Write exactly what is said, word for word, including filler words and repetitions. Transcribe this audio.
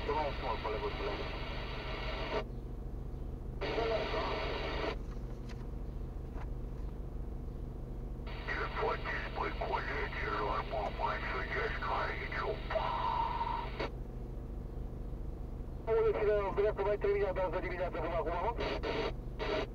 Ce mai frumos, colegutule? Ce faceți, băi, colegilor, mă, mai sunteți aici, opa! Ulițile, vreau să mai terminat de azi dimineață până acum, mă?